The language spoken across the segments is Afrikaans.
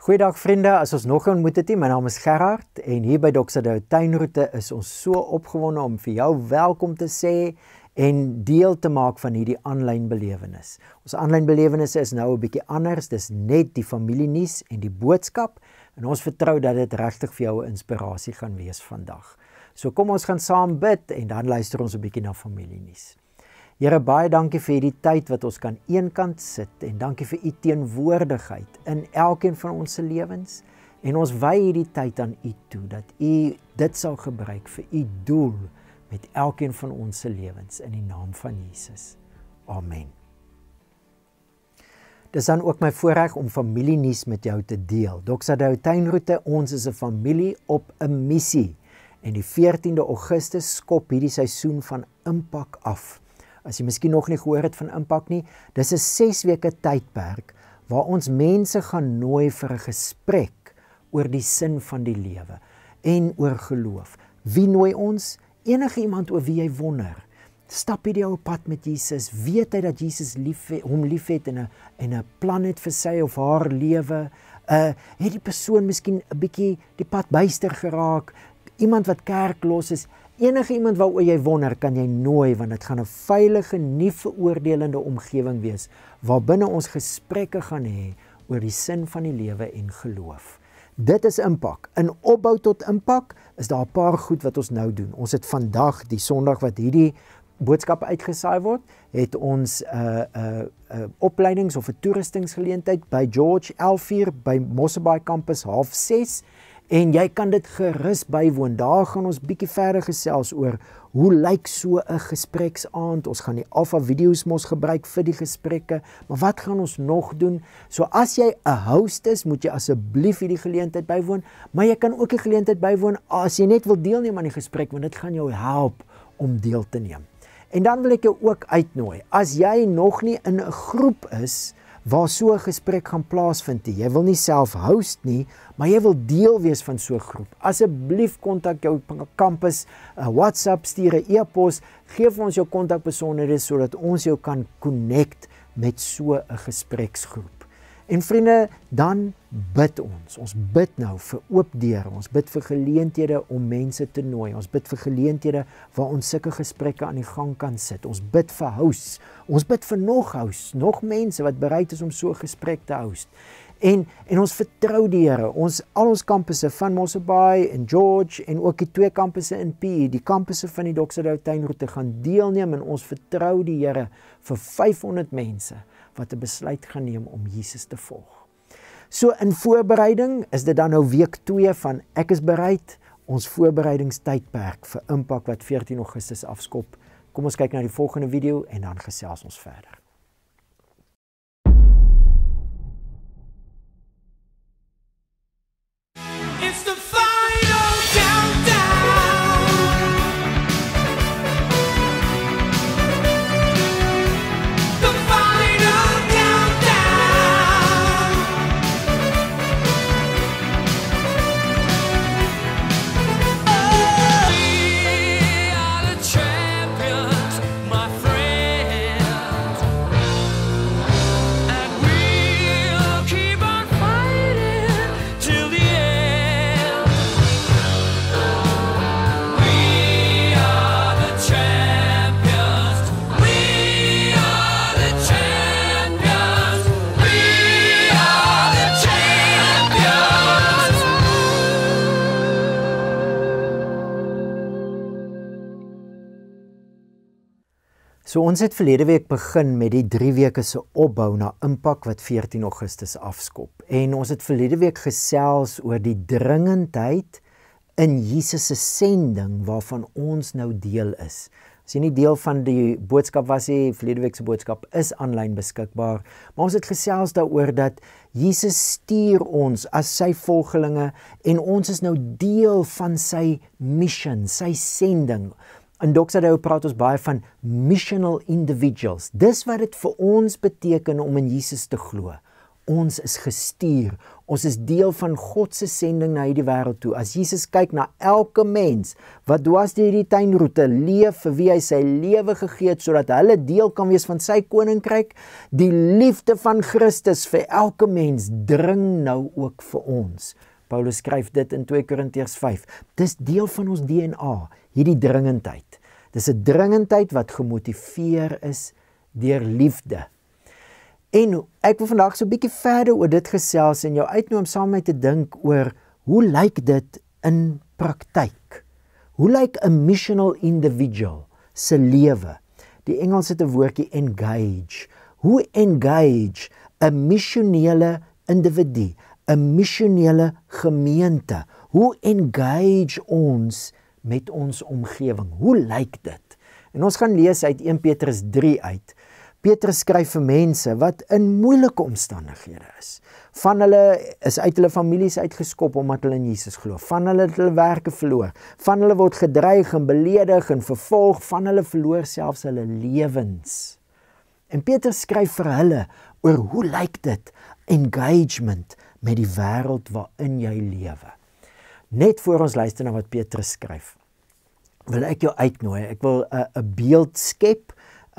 Goeiedag vriende, as ons nog ontmoet het, my naam is Gerard en hier by Doxadou Tuinroete is ons so opgewonde om vir jou welkom te sê en deel te maak van hierdie aanlyn belewenis. Ons aanlyn belewennisse is nou 'n bietjie anders, dis net die familienuus en die boodskap en ons vertrou dat dit regtig vir jou 'n inspirasie gaan wees vandag. So kom ons gaan saam bid en dan luister ons 'n bietjie na familienuus. Here, baie dankie vir hierdie tyd wat ons kan eenkant sit en dankie vir u teenwoordigheid in elkeen van ons se lewens en ons wy hierdie tyd aan u toe dat u dit sal gebruik vir u doel met elkeen van ons se lewens in die naam van Jesus. Amen. Dis dan ook my voorreg om familienuus met jou te deel. Doxadou Tuinroete, ons is 'n familie op 'n missie en die 14de Augustus skop hierdie seisoen van Impak af. As jy miskien nog nie gehoor het van Impak nie, dis 'n 6 weke tydperk waar ons mense gaan nooi vir 'n gesprek oor die sin van die lewe en oor geloof. Wie nooi ons? Enige iemand oor wie jy wonder. Stap hierdie ou pad met Jesus, weet hy dat Jesus hom liefhet en 'n plan het vir sy of haar lewe. Het die persoon miskien 'n bietjie die pad byster geraak, iemand wat kerklos is. Enige iemand waaroor jy wonder, kan jy nooi, want dit gaan 'n veilige, nie veroordelende omgewing wees, waarbinne ons gesprekke gaan hê oor die sin van die lewe en geloof. Dit is Impak. In opbou tot Impak is daar 'n paar goed wat ons nou doen. Ons het vandag, die Sondag wat hierdie boodskappe uitgesaai word, het ons 'n opleidings- of 'n toerustingsgeleentheid by George 11:00 by Mosselbaai Campus 6:30. En jy kan dit gerus bywoon. Daar gaan ons bietjie verder gesels oor hoe lyk so 'n gespreksaand. Ons gaan die alfa video's mos gebruik vir die gesprekke, maar wat gaan ons nog doen? So as jy 'n host is, moet jy asseblief hierdie geleentheid bywoon, maar jy kan ook die geleentheid bywoon as jy net wil deelneem aan die gesprek, want dit gaan jou help om deel te neem. En dan wil ek jou ook uitnooi. As jy nog nie in 'n groep is waar so 'n gesprek gaan plaasvind nie. Jy wil nie self host nie, maar jy wil deel wees van so 'n groep. Asseblief kontak jou kampus, WhatsApp, stuur 'n e-pos, gee vir ons jou kontakbesonderhede sodat ons jou kan connect met so 'n gespreksgroep. En vriende, dan bid ons. Ons bid nou vir oop deure. Ons bid vir geleenthede om mense te nooi. Ons bid vir geleenthede waar ons sulke gesprekke aan die gang kan sit. Ons bid vir hosts. Ons bid vir nog mense wat bereid is om so 'n gesprek te host. En ons vertrou die Here. Al ons kampusse van Mosselbaai en George en ook die 2 kampusse in PE, die kampusse van die Doxadou Tuinroete gaan deelneem en ons vertrou die Here vir 500 mense wat 'n besluit gaan neem om Jesus te volg. So in voorbereiding is dit dan nou week 2 van Ek is bereid, ons voorbereidingstydperk vir Impak wat 14 Augustus afskop. Kom ons kyk na die volgende video en dan gesels ons verder. So ons het verlede week begin met die 3 weke se opbou na Impak wat 14 Augustus afskop. En ons het verlede week gesels oor die dringendheid in Jesus se sending waarvan ons nou deel is. As jy nie deel van die boodskap was nie, verlede week se boodskap is aanlyn beskikbaar, maar ons het gesels daaroor dat Jesus stuur ons as sy volgelinge en ons is nou deel van sy mission, sy sending. In Doxadou praat ons baie van missional individuals. Dis wat dit vir ons beteken om in Jesus te glo. Ons is gestuur. Ons is deel van God se sending na hierdie wêreld toe. As Jesus kyk na elke mens wat dwars deur hierdie tuinroete leef, vir wie hy sy lewe gegee het, sodat hulle deel kan wees van sy koninkryk, die liefde van Christus vir elke mens dring nou ook vir ons. Paulus skryf dit in 2 Korintiërs 5. Dis deel van ons DNA, hierdie dringendheid. Dis 'n dringendheid wat gemotiveer is deur liefde. En ek wil vandag so 'n bietjie verder oor dit gesels en jou uitnooi om saam met my te dink oor hoe lyk dit in praktyk? Hoe lyk 'n missional individual se lewe? Die Engels het 'n woordjie engage. Hoe engage 'n missionele individu, 'n missionele gemeente? Hoe engage ons met ons omgewing? Hoe lyk dit? En ons gaan lees uit 1 Petrus 3 uit. Petrus skryf vir mense wat in moeilike omstandighede is. Van hulle is uit hulle families uitgeskop omdat hulle in Jesus glo. Van hulle het hulle werke verloor. Van hulle word gedreig en beledig en vervolg. Van hulle verloor selfs hulle lewens. En Petrus skryf vir hulle oor hoe lyk dit? Engagement met die wêreld waarin jy lewe. Net voor ons luister na wat Petrus skryf, wil ek jou uitnooi. Ek wil 'n beeld skep,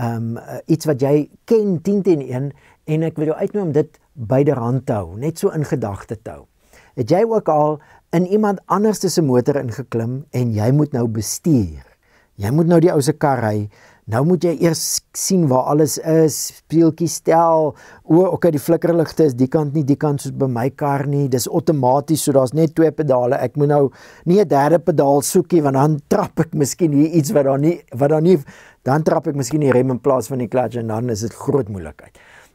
iets wat jy ken 10-1 en ek wil jou uitnooi om dit byderhand te hou, net so in gedagte te hou. Het jy ook al in iemand anders se motor ingeklim en jy moet nou bestuur? Jy moet nou die ou se kar ry. Nou moet jy eers sien waar alles is, speeltjies stel, okay, die flikkerligte is die kant nie, die kant soos by my kar nie, dis outomaties, so daar's net 2 pedale, ek moet nou nie 'n derde pedaal soekie, want dan trap ek miskien hier iets wat daar nie, dan trap ek miskien die rem in plaas van die clutch en dan is dit groot moeilikheid.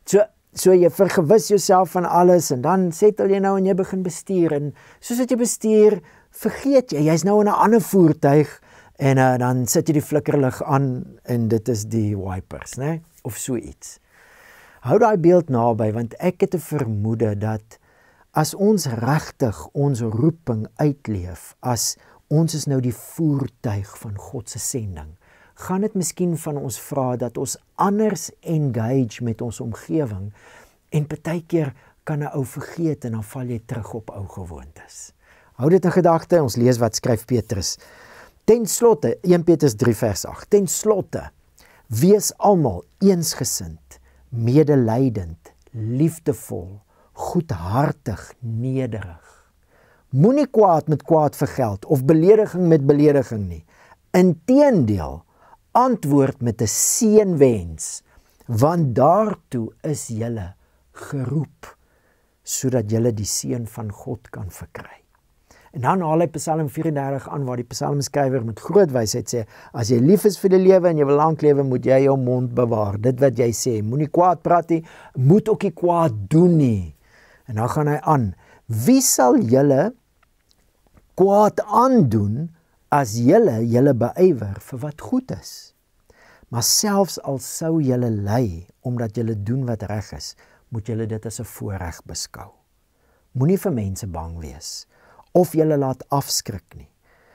So jy vergewis jouself van alles en dan settle jy nou en jy begin bestuur en soos wat jy bestuur, vergeet jy's nou in 'n ander voertuig, en dan sit jy die flikkerlig aan en dit is die wipers, né? Of so iets. Hou daai beeld naby, want ek het 'n vermoede dat as ons regtig ons roeping uitleef, as ons is nou die voertuig van God se sending, gaan dit miskien van ons vra dat ons anders engage met ons omgewing en partykeer kan 'n ou vergeet en dan val jy terug op ou gewoontes. Hou dit in gedagte, ons lees wat skryf Petrus. Ten slotte, 1 Petrus 3 vers 8, ten slotte, wees almal eensgesind, medelydend, liefdevol, goedhartig, nederig. Moenie kwaad met kwaad vergeld of belediging met belediging nie. Inteendeel, antwoord met 'n seënwens, want daartoe is julle geroep, sodat julle die seën van God kan verkry. En dan haal hy Psalm 34 aan waar die psalmskrywer met groot wysheid sê, as jy lief is vir die lewe en jy wil lank lewe, moet jy jou mond bewaar. Dit wat jy sê, moenie kwaad praat nie, moet ook nie kwaad doen nie. En dan gaan hy aan, wie sal julle kwaad aandoen as julle beywer vir wat goed is? Maar selfs al sou julle ly omdat julle doen wat reg is, moet julle dit as 'n voorreg beskou. Moenie vir mense bang wees of julle laat afskrik nie.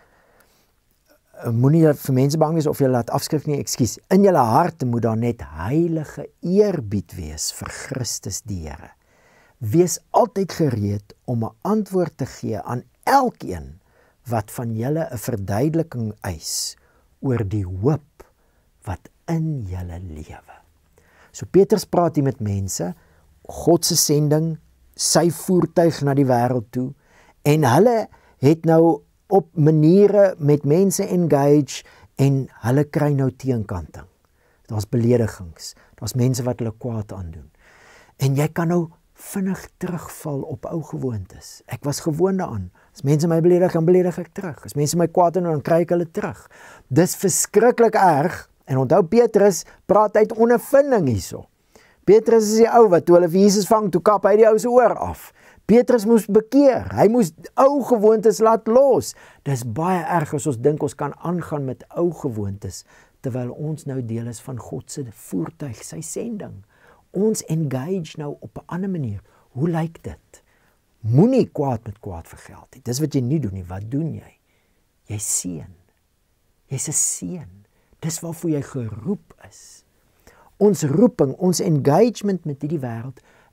Moenie vir mense bang wees of julle laat afskrik nie, ekskuus. In julle harte moet daar net heilige eerbied wees vir Christus die Here. Wees altyd gereed om 'n antwoord te gee aan elkeen wat van julle 'n verduideliking eis oor die hoop wat in julle lewe. So Petrus praat hier met mense, God se sending, sy voertuig na die wêreld toe, en hulle het nou op maniere met mense engage en hulle kry nou teenkanting. Daar's beledigings, daar's mense wat hulle kwaad aandoen. En jy kan nou vinnig terugval op ou gewoontes. Ek was gewoond daaraan. As mense my beledig, dan beledig ek terug. As mense my kwaad doen, dan kry ek hulle terug. Dis verskriklik erg. En onthou Petrus praat uit ondervinding hierso. Petrus is die ou wat toe hulle vir Jesus vang, toe kap hy die ou se oor af. Petrus moes bekeer. Hy moes ou gewoontes laat los. Dis baie erg as ons dink ons kan aangaan met ou gewoontes terwyl ons nou deel is van God se voertuig, sy sending. Ons engage nou op 'n ander manier. Hoe lyk dit? Moenie kwaad met kwaad vergeld nie. Dis wat jy nie doen nie. Wat doen jy? Jy seën. Jy's 'n seën. Dis waarvoor jy geroep is. Ons roeping, ons engagement met hierdie wêreld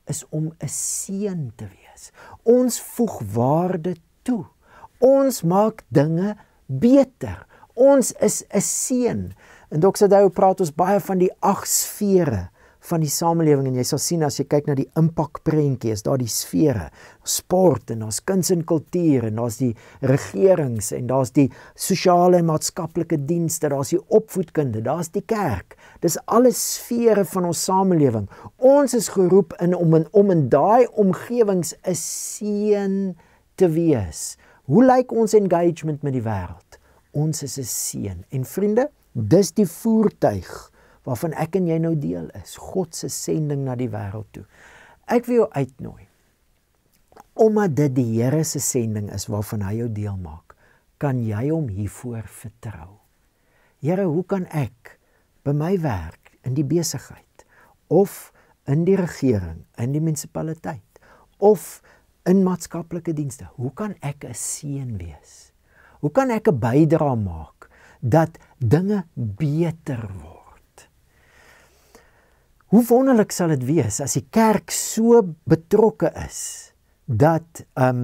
is om 'n seën te wees. Ons voeg waarde toe. Ons maak dinge beter. Ons is 'n seën. En Dr. Sadao praat ons baie van die 8 sfere van die samelewing, en jy sal sien as jy kyk na die impakprentjie, is daar die sfere, sport, en daar's kuns en kultuur, en daar's die regerings, en daar's die sosiale en maatskaplike dienste, daar's die opvoedkunde, daar's die kerk. Dis alle sfere van ons samelewing. Ons is geroep om in daai omgewings 'n seën te wees. Hoe lyk ons engagement met die wêreld? Ons is 'n seën. En vriende, dis die voertuig waarvan ek en jy nou deel is. God se sending na die wêreld toe. Ek wil jou uitnooi. Omdat dit die Here se sending is waarvan hy jou deel maak, kan jy hom hiervoor vertrou. Here, hoe kan ek by my werk, in die besigheid, of in die regering, in die munisipaliteit, of in maatskaplike dienste, hoe kan ek 'n seën wees? Hoe kan ek 'n bydrae maak dat dinge beter word? Hoe wonderlik sal dit wees as die kerk so betrokke is dat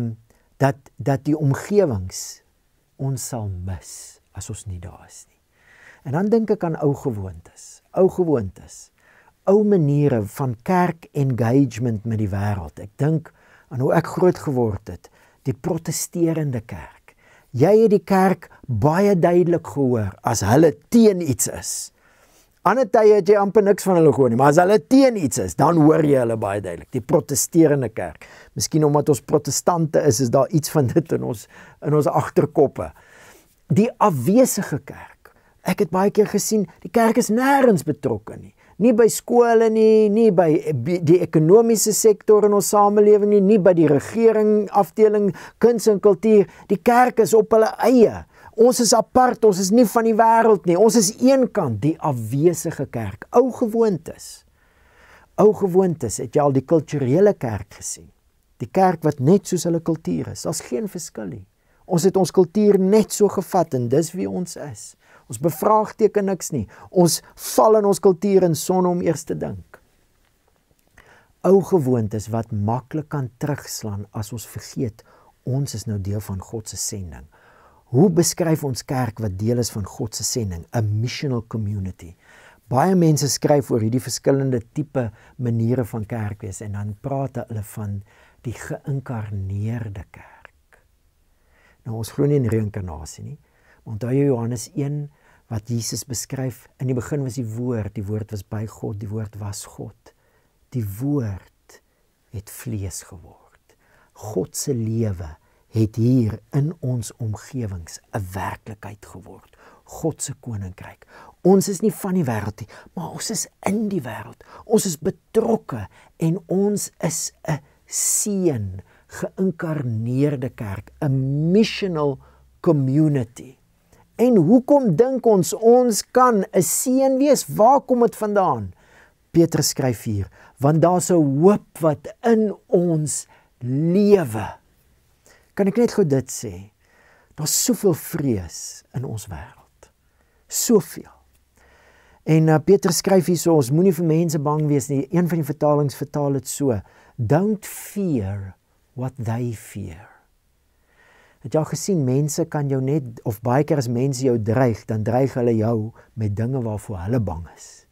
die omgewings ons sal mis as ons nie daar is nie. En dan dink ek aan ou gewoontes, ou maniere van kerk engagement met die wêreld. Ek dink aan hoe ek groot geword het, die protesterende kerk. Jy het die kerk baie duidelik gehoor as hulle teen iets is. Ander tye het jy amper niks van hulle gehoor nie, maar as hulle teen iets is, dan hoor jy hulle baie duidelik. Die protesterende kerk. Miskien omdat ons protestante is daar iets van dit in ons agterkoppe. Die afwesige kerk. Ek het baie keer gesien, die kerk is nêrens betrokke nie. Nie by skole nie by die ekonomiese sektor in ons samelewing nie by die regering, afdeling, kuns en kultuur. Die kerk is op hulle eie. Ons is apart, ons is nie van die wêreld nie. Ons is eenkant, die afwesige kerk. Ou gewoontes. Het jy al die kulturele kerk gesien? Die kerk wat net soos hulle kultuur is. Daar's geen verskil nie. Ons het ons kultuur net so gevat en dis wie ons is. Ons bevraagteken niks nie. Ons val in ons kultuur in sonder om eers te dink. Ou gewoontes wat maklik kan terugslaan as ons vergeet, ons is nou deel van God se sending. Hoe beskryf ons kerk wat deel is van God se sending? A missional community. Baie mense skryf oor hierdie verskillende tipe maniere van kerk wees en dan praat hulle van die geïnkarneerde kerk. Nou ons glo nie in reïnkarnasie nie. Onthou jy Johannes 1 wat Jesus beskryf, in die begin was die woord was by God, die woord was God. Die woord het vlees geword. God se lewe het hier in ons omgewings 'n werklikheid geword. God se koninkryk. Ons is nie van die wêreld nie, maar ons is in die wêreld. Ons is betrokke en ons is 'n seën, geïnkarneerde kerk, 'n missional community. En hoekom dink ons kan 'n seën wees? Waar kom dit vandaan? Petrus skryf hier, want daar's 'n hoop wat in ons lewe. Kan ek net gou dit sê? Daar's soveel vrees in ons wêreld. Soveel. En Petrus skryf hier so, ons moenie vir mense bang wees nie. Een van die vertalings vertaal dit so, don't fear what they fear. Het jy al gesien, mense kan jou net, of baie keer as mense jou dreig, dan dreig hulle jou met dinge waarvoor hulle bang is.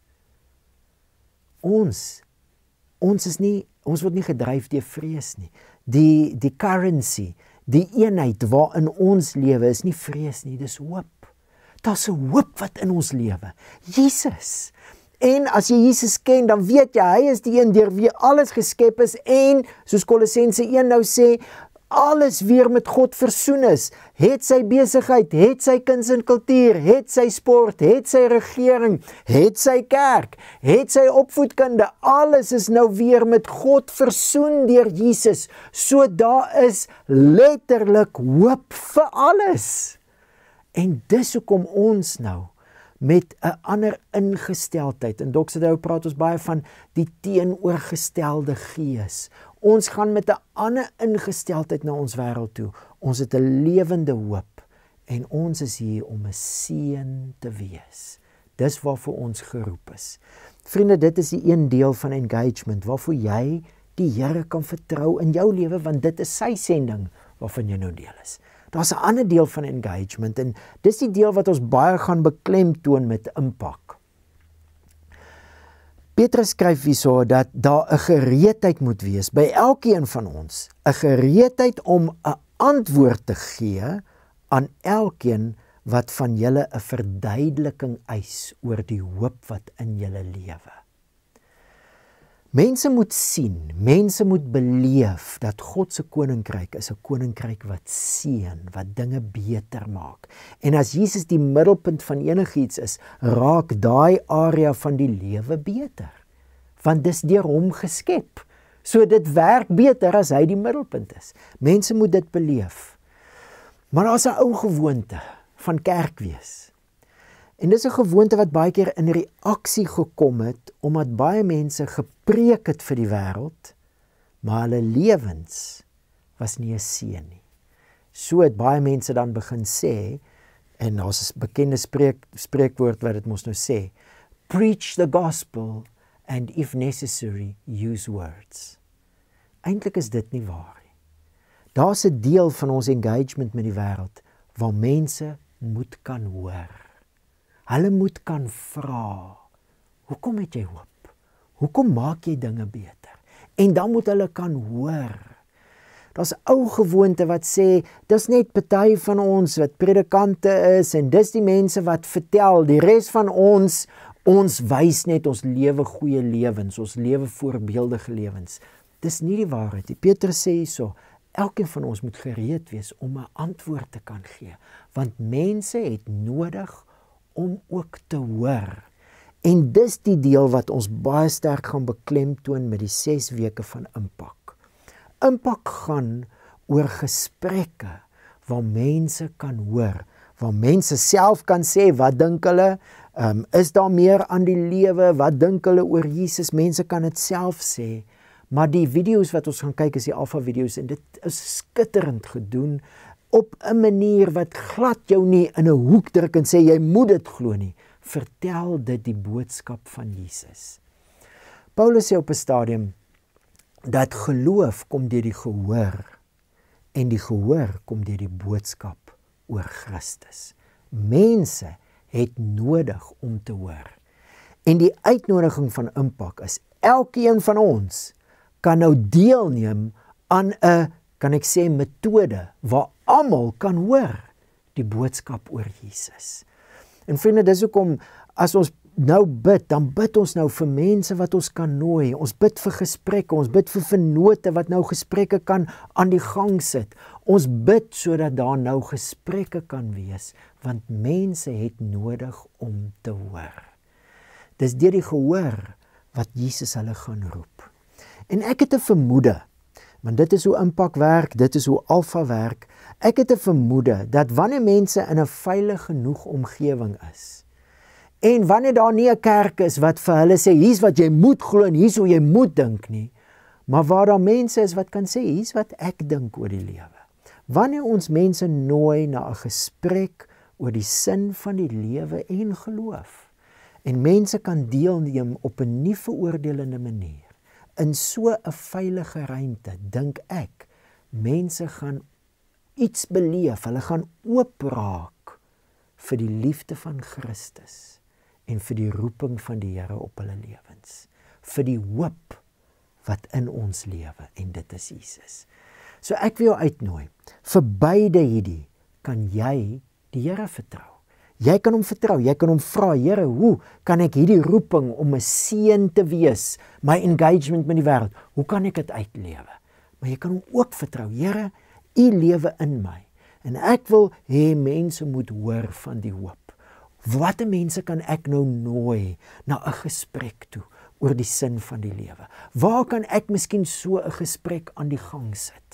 Ons word nie gedryf deur vrees nie. Die currency, die eenheid waarin ons lewe is nie vrees nie, dis hoop. Daar's 'n hoop wat in ons lewe. Jesus. En as jy Jesus ken, dan weet jy, hy is die een deur wie alles geskep is en, soos Kolossense 1 nou sê, alles weer met God versoen is. Het sy besigheid, het sy kuns en kultuur, het sy sport, het sy regering, het sy kerk, het sy opvoedkunde, alles is nou weer met God versoen deur Jesus. So daar is letterlik hoop vir alles. En dis hoekom ons nou met 'n ander ingesteldheid, en Dr. Sadao praat ons baie van die teenoorgestelde gees. Ons gaan met 'n ander ingesteldheid na ons wêreld toe. Ons het 'n lewende hoop en ons is hier om 'n seën te wees. Dis waarvoor ons geroep is. Vriende, dit is die een deel van engagement waarvoor jy die Here kan vertrou in jou lewe, want dit is sy sending waarvan jy nou deel is. Daar's 'n ander deel van engagement en dis die deel wat ons baie gaan beklemtoon met impak. Petrus skryf hierso dat daar 'n gereedheid moet wees by elkeen van ons, 'n gereedheid om 'n antwoord te gee aan elkeen wat van julle 'n verduideliking eis oor die hoop wat in julle lewe. Mense moet sien, mense moet beleef dat God se koninkryk is 'n koninkryk wat seën, wat dinge beter maak. En as Jesus die middelpunt van enigiets is, raak daai area van die lewe beter. Want dis deur hom geskep. So dit werk beter as hy die middelpunt is. Mense moet dit beleef. Maar daar's 'n ou gewoonte van kerk wees. En dis 'n gewoonte wat baie keer in reaksie gekom het, omdat baie mense gepreek het vir die wêreld, maar hulle lewens was nie 'n seën nie. So het baie mense dan begin sê, en daar's 'n bekende spreekwoord wat dit mos nou sê, preach the gospel and if necessary, use words. Eintlik is dit nie waar nie. Daar's 'n deel van ons engagement met die wêreld waar mense moet kan hoor. Hulle moet kan vra, hoekom het jy hoop? Hoekom maak jy dinge beter? En dan moet hulle kan hoor. Daar's 'n ou gewoonte wat sê, dis net party van ons wat predikante is en dis die mense wat vertel, die res van ons wys net, ons lewe goeie lewens, ons lewe voorbeeldige lewens. Dis nie die waarheid nie. Petrus sê hierso, elkeen van ons moet gereed wees om 'n antwoord te kan gee, want mense het nodig om ook te hoor. En dis die deel wat ons baie sterk gaan beklemtoon met die 6 weke van impak. Impak gaan oor gesprekke waar mense kan hoor, waar mense self kan sê, wat dink hulle, is daar meer aan die lewe, wat dink hulle oor Jesus, mense kan dit self sê, maar die video's wat ons gaan kyk is die alpha video's en dit is skitterend gedoen, op 'n manier wat glad jou nie in 'n hoek druk en sê jy moet dit glo nie. Vertel dit die boodskap van Jesus. Paulus sê op 'n stadium dat geloof kom deur die gehoor en die gehoor kom deur die boodskap oor Christus. Mense het nodig om te hoor. En die uitnodiging van impak is elkeen van ons kan nou deelneem aan 'n, kan ek sê, metode waar almal kan hoor die boodskap oor Jesus. En vriende, dis hoekom as ons nou bid, dan bid ons nou vir mense wat ons kan nooi. Ons bid vir gesprekke, ons bid vir vennote wat nou gesprekke kan aan die gang sit. Ons bid sodat daar nou gesprekke kan wees, want mense het nodig om te hoor. Dis deur die gehoor wat Jesus hulle gaan roep. En ek het 'n vermoede, want dit is hoe impak werk, dit is hoe alpha werk. Ek het 'n vermoede dat wanneer mense in 'n veilig genoeg omgewing is, en wanneer daar nie 'n kerk is wat vir hulle sê, hier's wat jy moet glo en hier's hoe jy moet dink nie, maar waar daar mense is wat kan sê, hier's wat ek dink oor die lewe. Wanneer ons mense nooi na 'n gesprek oor die sin van die lewe en geloof, en mense kan deelneem op 'n nie veroordelende manier, in so 'n veilige ruimte, dink ek, mense gaan iets beleef, hulle gaan oopraak vir die liefde van Christus en vir die roeping van die Here op hulle lewens, vir die hoop wat in ons lewe, en dit is Jesus. So ek wil jou uitnooi, vir beide hierdie kan jy die Here vertrou. Jy kan hom vertrou, jy kan hom vra, Here, hoe kan ek hierdie roeping om 'n seën te wees, my engagement met die wêreld, hoe kan ek dit uitlewe? Maar jy kan hom ook vertrou, Here, U lewe in my, en ek wil hê mense moet hoor van die hoop. Watter mense kan ek nou nooi na 'n gesprek toe oor die sin van die lewe? Waar kan ek miskien so 'n gesprek aan die gang sit?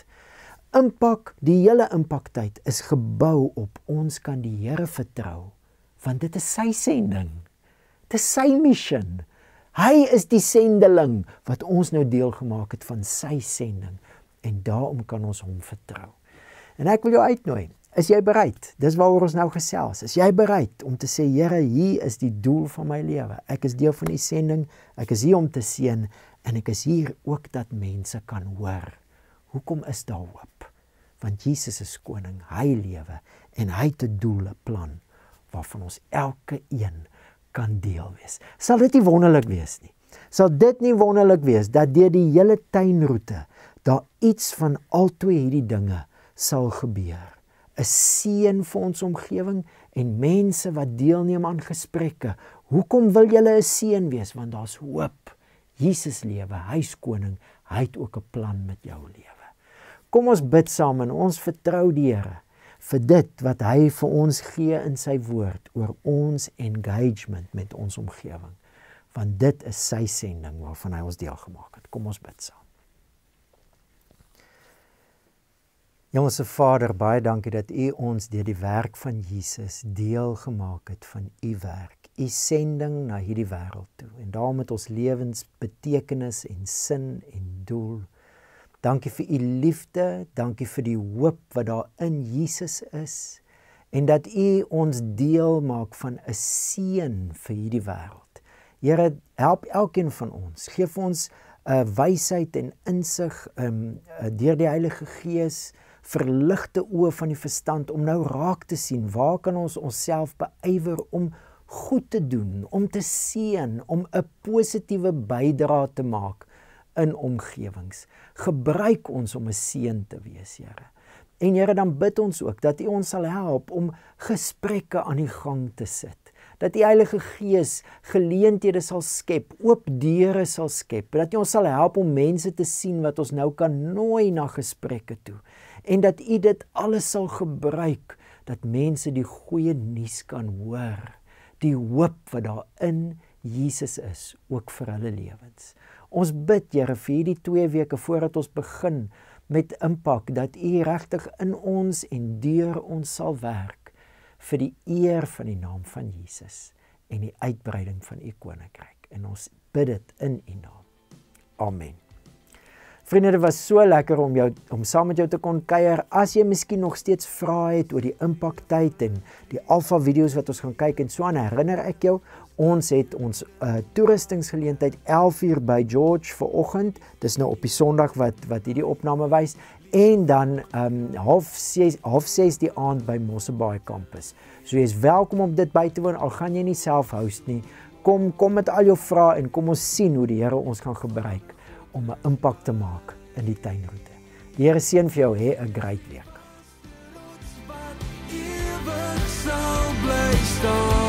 Impak, die hele impaktyd is gebou op ons kan die Here vertrou, want dit is sy sending. Dit is sy mission. Hy is die sendeling wat ons nou deel gemaak het van sy sending, en daarom kan ons hom vertrou. En ek wil jou uitnooi, Is jy bereid? Dis waaroor ons nou gesels. Is jy bereid om te sê, Here, hier is die doel van my lewe. Ek is deel van die sending, ek is hier om te seën, en ek is hier ook dat mense kan hoor. Hoekom is daar hoop? Want Jesus is koning, hy lewe, en hy het 'n doel, 'n plan, waarvan ons elke een kan deel wees. Sal dit nie wonderlik wees nie? Sal dit nie wonderlik wees, dat deur die hele tuinroete, daar iets van albei hierdie dinge sal gebeur? 'n Seën vir ons omgewing en mense wat deelneem aan gesprekke. Hoekom wil julle 'n seën wees? Want daar's hoop. Jesus lewe, hy's koning, hy het ook 'n plan met jou lewe. Kom ons bid saam en ons vertrou die Here vir dit wat hy vir ons gee in sy woord oor ons engagement met ons omgewing. Want dit is sy sending waarvan hy ons deel gemaak het. Kom ons bid saam. Hemelse Vader, baie dankie dat U ons deur die werk van Jesus deel gemaak het van U werk, U sending na hierdie wêreld toe. En daarom het ons lewens betekenis en sin en doel. Dankie vir U liefde, dankie vir die hoop wat daar in Jesus is, en dat U ons deel maak van 'n seën vir hierdie wêreld. Here, help elkeen van ons, gee vir ons wysheid en insig deur die Heilige Gees, verligte oë van die verstand om nou raak te sien, waar kan ons onsself beywer om goed te doen, om te seën, om 'n positiewe bydrae te maak in omgewings. Gebruik ons om 'n seën te wees, Here. En Here, dan bid ons ook dat U ons sal help om gesprekke aan die gang te sit. Dat die Heilige Gees geleenthede sal skep, oop deure sal skep, dat U ons sal help om mense te sien wat ons nou kan nooi na gesprekke toe. En dat U dit alles sal gebruik, dat mense die goeie nuus kan hoor, die hoop wat daar in Jesus is, ook vir hulle lewens. Ons bid, Here, vir hierdie 2 weke voordat ons begin met Impak, dat U regtig in ons en deur ons sal werk, vir die eer van die naam van Jesus en die uitbreiding van U koninkryk. En ons bid dit in U naam. Amen. Vriende, dit was so lekker om saam met jou te kon kuier. As jy miskien nog steeds vrae het oor die Impaktyd en die Alpha video's wat ons gaan kyk en so aan, herinner ek jou, ons het ons toerustingsgeleentheid 11 by George vanoggend. Dis nou op die Sondag wat hierdie opname wys. En dan 5:30 die aand by Mosselbaai Campus. So jy is welkom om dit by te woon, al gaan jy nie self host nie. Kom met al jou vrae en kom ons sien hoe die Here ons kan gebruik om 'n impak te maak in die tuinroete. Die Here seën vir jou, hê 'n great week.